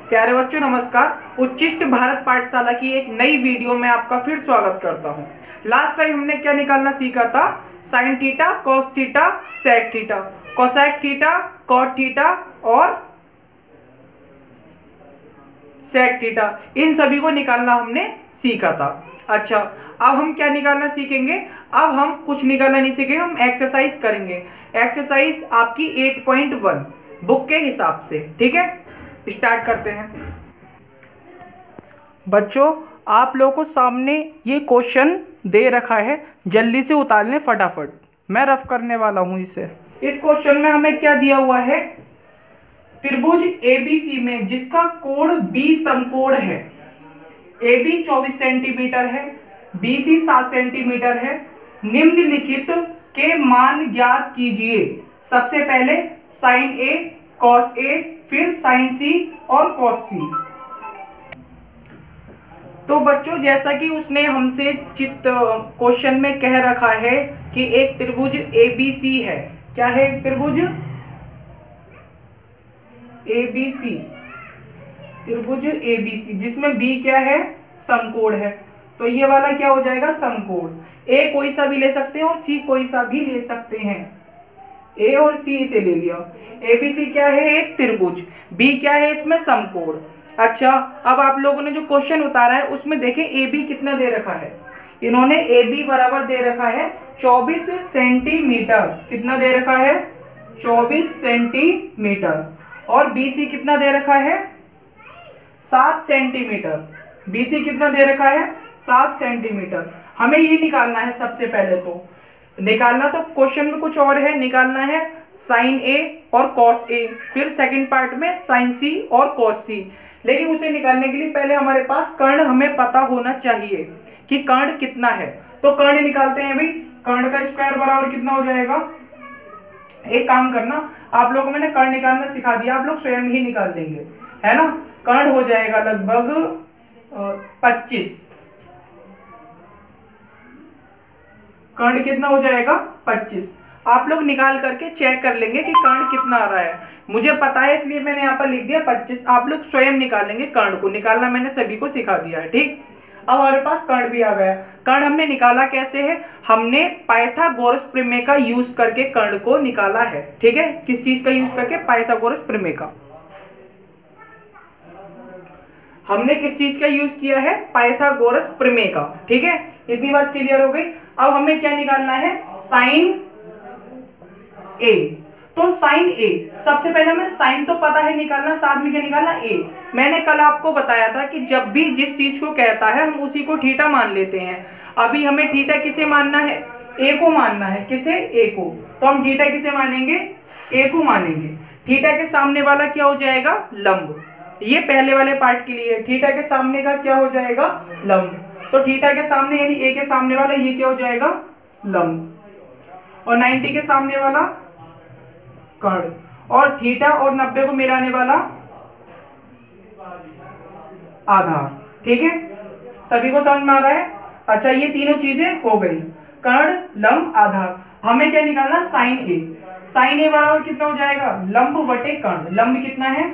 प्यारे बच्चों नमस्कार। उच्चिष्ट भारत पाठशाला की एक नई वीडियो में आपका फिर स्वागत करता हूं। लास्ट टाइम हमने क्या निकालना सीखा था? Sine theta, cos theta, sec theta, cosec theta, cot theta और सेक थीटा, इन सभी को निकालना हमने सीखा था। अच्छा, अब हम क्या निकालना सीखेंगे? अब हम कुछ निकालना नहीं सीखेंगे, हम एक्सरसाइज करेंगे। एक्सरसाइज आपकी 8.1 बुक के हिसाब से, ठीक है। स्टार्ट करते हैं बच्चों। आप लोगों को सामने ये क्वेश्चन दे रखा है, जल्दी से उतार लें फटाफट, मैं रफ करने वाला हूं इसे। इस क्वेश्चन में हमें क्या दिया हुआ है? त्रिभुज एबीसी में जिसका कोण बी समकोण है, AB 24 सेंटीमीटर है, BC 7 सेंटीमीटर है, निम्नलिखित के मान ज्ञात कीजिए। सबसे पहले साइन A, कॉस A, फिर साइन C और कॉस C। तो बच्चों जैसा कि उसने हमसे क्वेश्चन में कह रखा है कि एक त्रिभुज ABC है। क्या है? एक त्रिभुज ABC, त्रिभुज ABC जिसमें B क्या है? समकोण है। तो ये वाला क्या हो जाएगा? समकोण। A कोई सा भी ले सकते हैं और C कोई सा भी ले सकते हैं। A और C इसे ले लिया। ABC क्या है? एक त्रिभुज। B क्या है? इसमें समकोण। अच्छा, अब आप लोगों ने जो क्वेश्चन उतारा है उसमें देखें AB कितना दे रखा है। इन्होंने AB बराबर दे रखा है 24 सेंटीमीटर। कितना दे रखा है? 24 सेंटीमीटर। और BC कितना दे रखा है? 7 सेंटीमीटर। BC कितना दे रखा है? 7 सेंटीमीटर। हमें ये निकालना है। सबसे पहले तो निकालना तो क्वेश्चन में कुछ और है, निकालना है साइन A और कॉस A, फिर सेकंड पार्ट में साइन C और कॉस C। लेकिन उसे निकालने के लिए पहले हमारे पास कर्ण हमें पता होना चाहिए कि कर्ण कितना है। तो कर्ण निकालते हैं भाई। कर्ण का स्क्वायर बराबर कितना हो जाएगा? एक काम करना, आप लोगों को मैंने कर्ण निकालना सिखा दिया, आप लोग स्वयं ही निकाल लेंगे, है ना। कर्ण हो जाएगा लगभग 25। कर्ण कितना हो जाएगा? 25। आप लोग निकाल करके चेक कर लेंगे कि कर्ण कितना आ रहा है। मुझे पता है इसलिए मैंने यहाँ पर लिख दिया 25। आप लोग स्वयं निकालेंगे। कर्ण को निकालना मैंने सभी को सिखा दिया है, ठीक। अब हमारे पास कर्ण भी आ गया। कर्ण हमने निकाला कैसे है? हमने पाइथागोरस प्रमेय का यूज करके कर्ण को निकाला है, ठीक है। किस चीज का यूज करके? पाइथागोरस प्रमेय का। हमने किस चीज का यूज किया है? पाइथागोरस प्रमेय का, ठीक है। इतनी बात क्लियर हो गई। अब हमें क्या निकालना है? Sine A। तो साइन A, सबसे पहले हमें साइन तो पता है निकालना, साथ में क्या निकालना? A। मैंने कल आपको बताया था कि जब भी जिस चीज को कहता है हम उसी को थीटा मान लेते हैं। अभी हमें थीटा किसे मानना है? A को मानना है। किसे? A को। तो हम थीटा किसे मानेंगे? A को मानेंगे। थीटा के सामने वाला क्या हो जाएगा? लंब। ये पहले वाले पार्ट के लिए। थीटा के सामने का क्या हो जाएगा? लंब। तो थीटा के सामने यानी A के सामने वाला ये क्या हो जाएगा? लंब। और 90 के सामने वाला कर्ण। और थीटा और 90 को मिलाने वाला आधार, ठीक है। सभी को समझ में आ रहा है? अच्छा, ये तीनों चीजें हो गई, कर्ण, लंब, आधार। हमें क्या निकालना? Sign A। साइन A बराबर कितना हो जाएगा? लंब बटे कर्ण। लंब कितना है?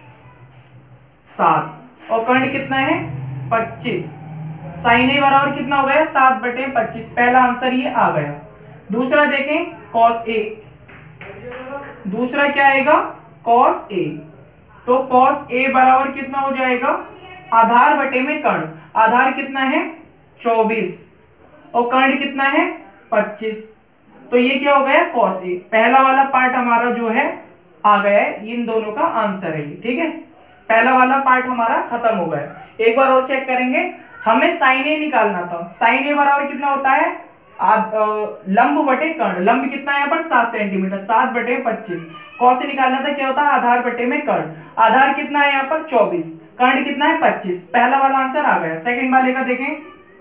7 और कर्ण कितना है? 25। साइन A बराबर कितना हो गया? 7 बटे 25। पहला आंसर ये आ गया। दूसरा देखें, कॉस A। दूसरा क्या आएगा? Cos A। तो कॉस A बराबर कितना हो जाएगा? आधार बटे में कर्ण। आधार कितना है? 24 और कर्ण कितना है? 25। तो ये क्या हो गया? Cos A। पहला वाला पार्ट हमारा जो है आ गया है, इन दोनों का आंसर है, ठीक है। पहला वाला पार्ट हमारा खत्म हो गया। एक बार और चेक करेंगे। हमें साइन A निकालना था। साइन A बराबर कितना होता है? लंब बटे कर्ण। लंब कितना है यहाँ पर? 7 सेंटीमीटर। 7 बटे 25। कॉस से निकालना था क्या होता है? आधार बटे में कर्ण। आधार कितना है यहाँ पर? 24। कर्ण कितना है? 25। पहला वाला आंसर आ गया। सेकंड वाले का देखें।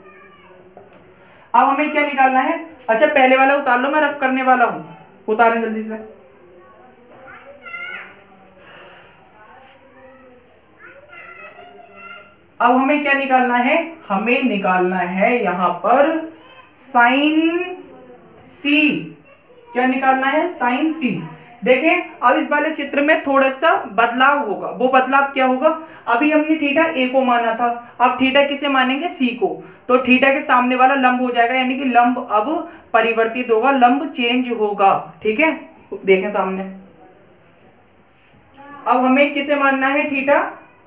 अब हमें क्या निकालना है? अच्छा, पहले वाला उतार लो, मैं रफ करने वाला हूं। उतारें जल्दी से। अब हमें क्या निकालना है? हमें निकालना है यहां पर साइन C। क्या निकालना है? Sine C। देखें अब इस वाले चित्र में थोड़ा सा बदलाव होगा। वो बदलाव क्या होगा, अभी हमने थीटा ए को माना था, अब थीटा किसे मानेंगे, सी को। तो थीटा के सामने वाला लंब हो जाएगा, यानी कि लंब अब परिवर्तित होगा, लंब चेंज होगा। ठीक है, देखें सामने, अब हमें किसे मानना है, थीटा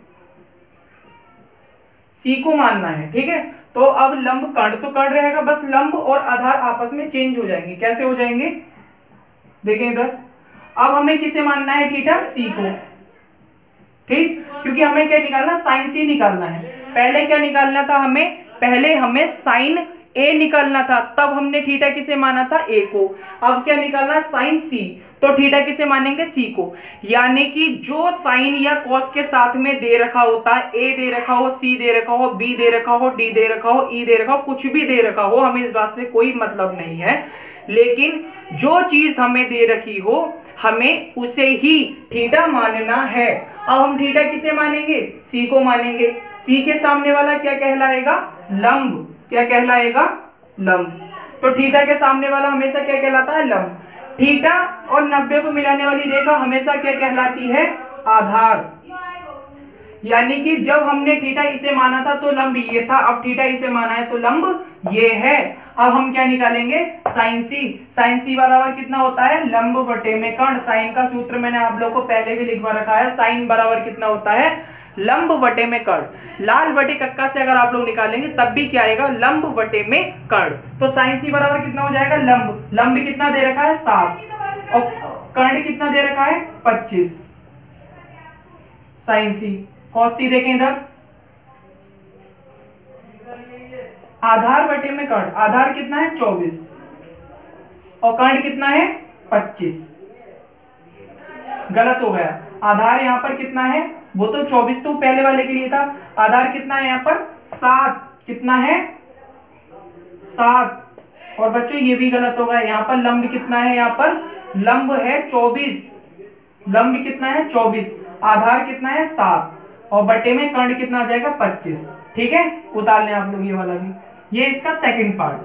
सी को मानना है। ठीक है, तो अब लंब कर्ण तो कर्ण रहेगा, बस लंब और आधार आपस में चेंज हो जाएंगे। कैसे हो जाएंगे, देखें इधर, अब हमें किसे मानना है, थीटा सी को। ठीक, क्योंकि हमें क्या निकालना, साइन सी निकालना है। पहले क्या निकालना था हमें, पहले हमें साइन ए निकालना था, तब हमने थीटा किसे माना था, ए को। अब क्या निकालना है, साइन सी, तो थीटा किसे मानेंगे, सी को। यानी कि जो साइन या कॉस के साथ में दे रखा होता है, ए दे रखा हो, सी दे रखा हो, बी दे रखा हो, डी दे रखा हो, ई दे रखा हो, कुछ भी दे रखा हो, हमें इस बात से कोई मतलब नहीं है, लेकिन जो चीज हमें दे रखी हो हमें उसे ही थीटा मानना है। अब हम थीटा किसे मानेंगे, सी को मानेंगे। सी के सामने वाला क्या कहलाएगा, लंब। क्या कहलाएगा, लंब। तो थीटा के सामने वाला हमेशा क्या कहलाता है, लंब। थीटा और 90 को मिलाने वाली रेखा हमेशा क्या कहलाती है, आधार। यानी कि जब हमने थीटा इसे माना था तो लंब ये था, अब थीटा इसे माना है तो लंब ये है। अब हम क्या निकालेंगे, साइन सी। साइन सी बराबर कितना होता है, लंब बटे में कर्ण। साइन का सूत्र मैंने आप लोग को पहले भी लिखवा रखा है, साइन बराबर कितना होता है, लंब बटे में कर्ण। लाल बटे कक्का से अगर आप लोग निकालेंगे तब भी क्या आएगा, लंब बटे में कर्ण। तो साइन सी बराबर कितना हो जाएगा, लंब। लंब कितना दे रखा है, 7, और कर्ण कितना दे रखा है, 25। साइन सी। कॉस सी देखें इधर, आधार बटे में कर्ण। आधार कितना है, 24, और कर्ण कितना है, 25। गलत हो गया, आधार यहां पर कितना है, वो तो 24 तो पहले वाले के लिए था, आधार कितना है यहाँ पर, 7। कितना है, 7। और बच्चों ये भी गलत हो गया, यहाँ पर लंब कितना है, यहाँ पर लंब है 24। लंब कितना है, 24, आधार कितना है, 7, और बटे में कर्ण कितना आ जाएगा, 25। ठीक है, उतार लें आप लोग ये वाला भी, ये इसका सेकंड पार्ट।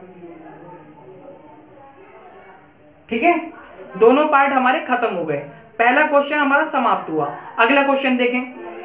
ठीक है, दोनों पार्ट हमारे खत्म हो गए, पहला क्वेश्चन हमारा समाप्त हुआ। अगला क्वेश्चन देखें,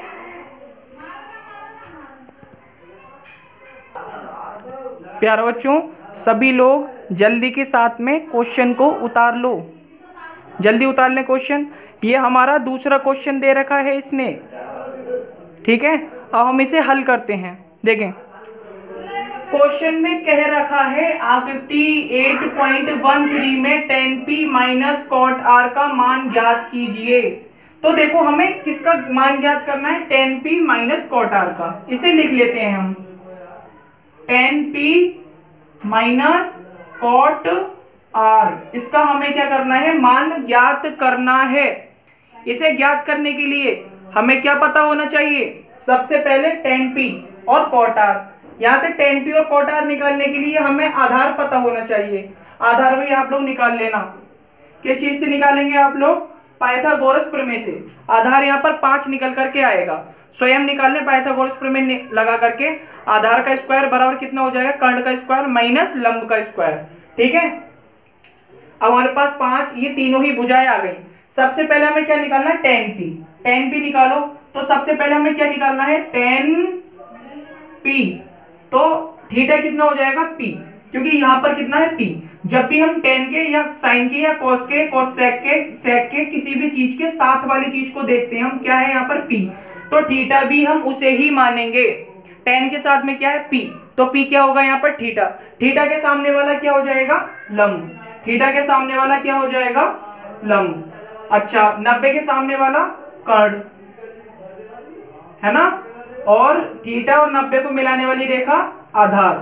प्यारे बच्चों सभी लोग जल्दी के साथ में क्वेश्चन को उतार लो, जल्दी उतार लें क्वेश्चन। ये हमारा दूसरा क्वेश्चन दे रखा है इसने। ठीक है, अब हम इसे हल करते हैं। देखें, क्वेश्चन में कह रखा है आकृति 8.13 में tan p minus cot r का मान ज्ञात कीजिए। तो देखो हमें किसका मान ज्ञात करना है, tan p minus cot r का। इसे लिख लेते हैं हम, tan p minus cot r, इसका हमें क्या करना है, मान ज्ञात करना है। इसे ज्ञात करने के लिए हमें क्या पता होना चाहिए, सबसे पहले tan p और cot r। यहां से tan p और cot r निकालने के लिए हमें आधार पता होना चाहिए। आधार भी आप लोग निकाल लेना, किस चीज से निकालेंगे आप लोग, पाइथागोरस प्रमेय से। आधार यहाँ पर 5 निकल करके आएगा, स्वयं निकाल लें पाइथागोरस प्रमेय लगा करके। आधार का स्क्वायर बराबर कितना हो जाएगा, कर्ण का स्क्वायर माइनस लंब का स्क्वायर। ठीक है, अब हमारे पास 5, ये तीनों ही भुजाएं आ गई। सबसे पहले हमें क्या निकालना है, tan p। tan p निकालो, तो सबसे पहले हमें क्या निकालना है, tan p। तो थीटा कितना हो जाएगा, p, क्योंकि यहाँ पर कितना है, p। जब भी हम tan के या sin के या cos के, cos sec के किसी भी चीज के साथ वाली चीज को देखते हैं हम, क्या है यहाँ पर p, तो थीटा भी हम उसे ही मानेंगे। tan के साथ में क्या है, p, तो p क्या होगा यहाँ पर, थीटा। थीटा के सामने वाला क्या हो जाएगा, लंब। थीटा के सामने वाला क्या हो जाएगा, लंब। अच्छा, 90 के सामने वाला कर्ण है ना, और थीटा और 90 को मिलाने वाली रेखा आधार।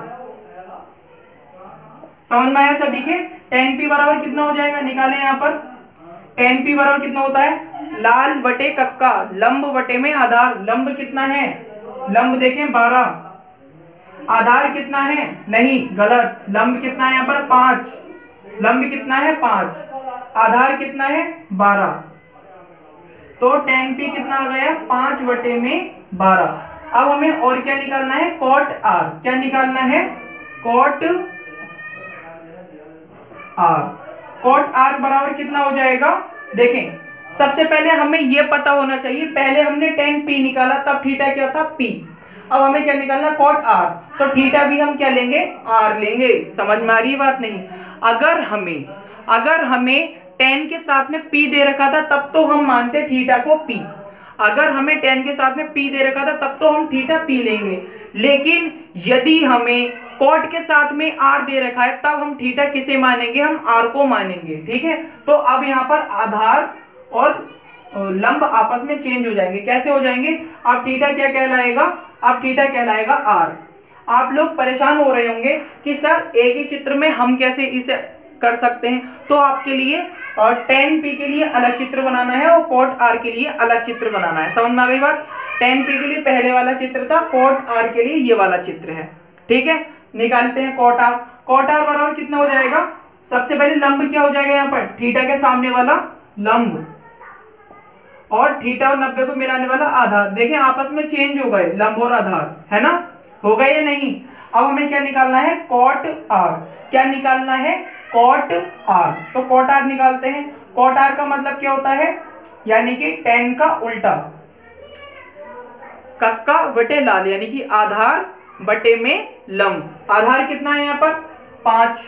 समझ में आया सभी के। tan p बराबर कितना हो जाएगा, निकालें यहाँ पर। tan p बराबर कितना होता है, लाल बटे कक्का, लंब बटे में आधार। लंब कितना है, लंब देखें 12, आधार कितना है, नहीं गलत, लंब कितना है यहाँ पर 5, लंब कितना है 5, आधार कितना है 12। तो tan p कितना आ गया, 5 बटे में 12। अब हमें और क्या निकालना है, cot r। क्या निकालना है, cot r। cot r बराबर कितना हो जाएगा, देखें, सबसे पहले हमें ये पता होना चाहिए, पहले हमने tan p निकाला तब थीटा क्या था p। अब हमें क्या निकालना cot r, तो थीटा भी हम क्या लेंगे r लेंगे। समझ में आ रही है बात नहीं? अगर हमें tan के साथ में p दे रखा था तब तो हम मानते थीटा को p। अगर हमें tan के साथ में p दे रखा था तब तो हम थीटा p लेंगे। लेकिन यदि हमें cot के साथ में r दे रखा है तब हम थीटा किसे मानेंगे, हम r को मानेंगे। ठीक है, तो अब यहाँ पर आधार और लंब आपस में चेंज हो जाएंगे। कैसे हो जाएंगे? अब थीटा क्या कहलाएगा, अब थीटा कहलाएगा r। आप लोग परेशान हो रहे होंगे कि सर एक ही चित्र में हम कैसे इसे कर सकते हैं, तो आपके लिए tan p के लिए अलग चित्र बनाना है और cot r के लिए अलग चित्र बनाना है। समझ में आ गई बात? tan p के लिए पहले वाला चित्र था, cot r के लिए ये वाला चित्र है। ठीक है, निकालते हैं cot r। cot r बराबर कितना हो जाएगा? सबसे पहले लंब क्या हो जाएगा, यहाँ पर थीटा के सामने वाला लंब और थीटा और 90 को मिलाने वाला आधार। देखें आपस में चेंज हो गए लंब और आधार, है ना? हो गए या नहीं? अब हमें क्या निकालना है, cot r। क्या निकालना है? cot r। तो cot r निकालते हैं। cot r का मतलब क्या होता है, यानी कि tan का उल्टा, कक्का बटे लाल, यानी कि आधार बटे में लंब। आधार कितना है यहाँ पर 5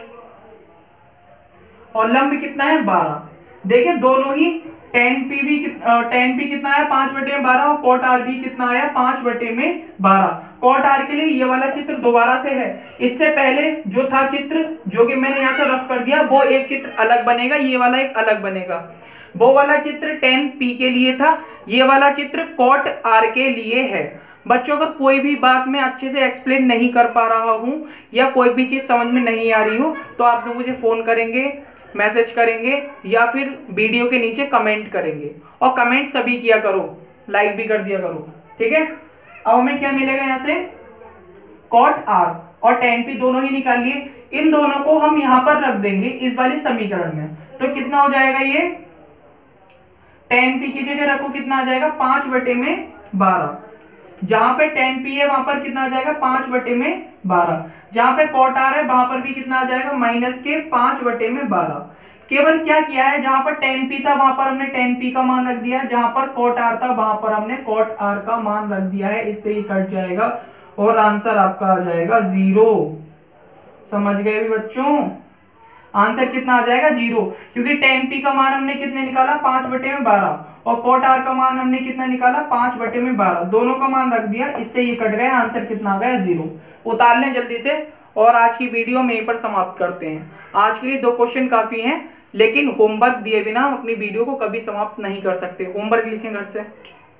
और लंब कितना है 12। देखिए दोनों ही tan p कितना है 5/12 और cot r भी कितना आया 5/12। cot r के लिए ये वाला चित्र दोबारा से है। इससे पहले जो था चित्र, जो कि मैंने यहाँ से रफ कर दिया, वो एक चित्र अलग बनेगा, ये वाला एक अलग बनेगा। वो वाला चित्र tan p के लिए था, ये वाला चित्र cot r के लिए है। बच्चों अगर कोई भी बात मैं अच्छे से एक्सप्लेन नहीं कर पा रहा हूँ या कोई भी चीज समझ में नहीं आ रही हो तो आप लोग मुझे फोन करेंगे, मैसेज करेंगे या फिर वीडियो के नीचे कमेंट करेंगे। और कमेंट सभी किया करो, लाइक भी कर दिया करो। ठीक है, अब हमें क्या मिलेगा यहाँ से, cot r और tan p दोनों ही निकाल लिए। इन दोनों को हम यहाँ पर रख देंगे इस वाले समीकरण में। तो कितना हो जाएगा, ये tan p की जगह रखो, कितना आ जाएगा 5/12। जहां पे tan p है वहां पर कितना आ जाएगा 5/12। जहां पे cot r है वहां पर भी कितना आ जाएगा -5/12। केवल क्या किया है, जहां पर tan p था वहां पर हमने tan p का मान रख दिया, जहां पर cot r था वहां पर हमने cot r का मान रख दिया है। इससे ही कट जाएगा और आंसर आपका आ जाएगा 0। समझ गए भी बच्चों? आंसर कितना आ जाएगा 0, क्योंकि tan p का मान हमने कितने निकाला 5/12 और cot r का मान हमने कितना निकाला 5/12। दोनों का मान रख दिया, इससे ये कट गया। आंसर कितना आ गया 0। उतार लें जल्दी से और आज की वीडियो में यहीं पर समाप्त करते हैं। आज के लिए 2 क्वेश्चन काफी हैं, लेकिन होमवर्क दिए बिना हम अपनी वीडियो को कभी समाप्त नहीं कर सकते। होमवर्क लिखें घर से।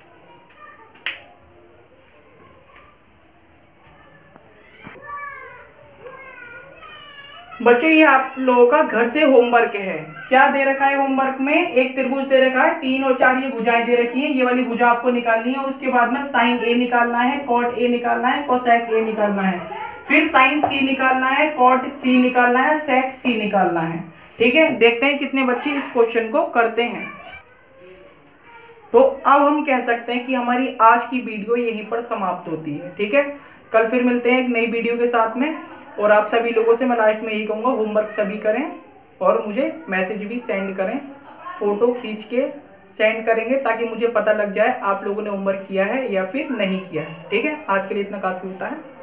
बच्चों ये आप लोगों का घर से होमवर्क है। क्या दे रखा है होमवर्क में? एक त्रिभुज दे रखा है, 3 और 4 ये भुजाएं दे रखी है। ये वाली भुजा आपको निकालनी है और उसके बाद में sin a निकालना है, cot a निकालना है, cosec a निकालना है, फिर sin c निकालना है, cot c निकालना है, sec c निकालना है। ठीक है, देखते हैं कितने बच्चे इस क्वेश्चन को करते हैं। तो अब हम कह सकते हैं कि हमारी आज की वीडियो यहीं पर समाप्त होती है। ठीक है, कल फिर मिलते हैं एक नई वीडियो के साथ में। और आप सभी लोगों से मैं लास्ट में यही कहूँगा, होमवर्क सभी करें और मुझे मैसेज भी सेंड करें, फोटो खींच के सेंड करेंगे ताकि मुझे पता लग जाए आप लोगों ने होमवर्क किया है या फिर नहीं किया है। ठीक है, आज के लिए इतना काफ़ी होता है।